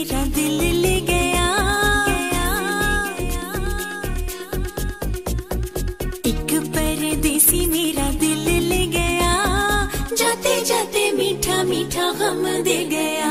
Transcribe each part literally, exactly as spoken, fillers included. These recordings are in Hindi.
मेरा दिल ले गया। एक परदेसी मेरा दिल ले गया, जाते जाते मीठा मीठा गम दे गया।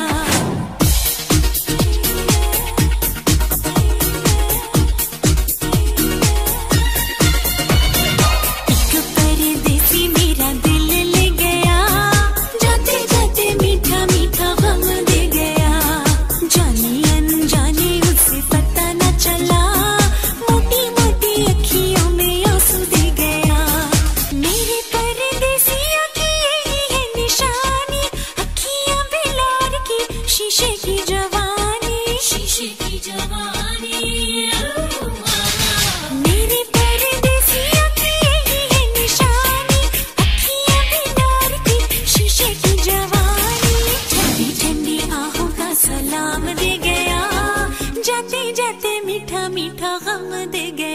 शीशे की जवानी, शीशे की जवानी, मेरे परदेसिया की यही है निशानी, अखियां बेदार की शीशे की जवानी। ठंडी ठंडी आहों का सलाम दे गया, जाते जाते मीठा मीठा गम दे गया।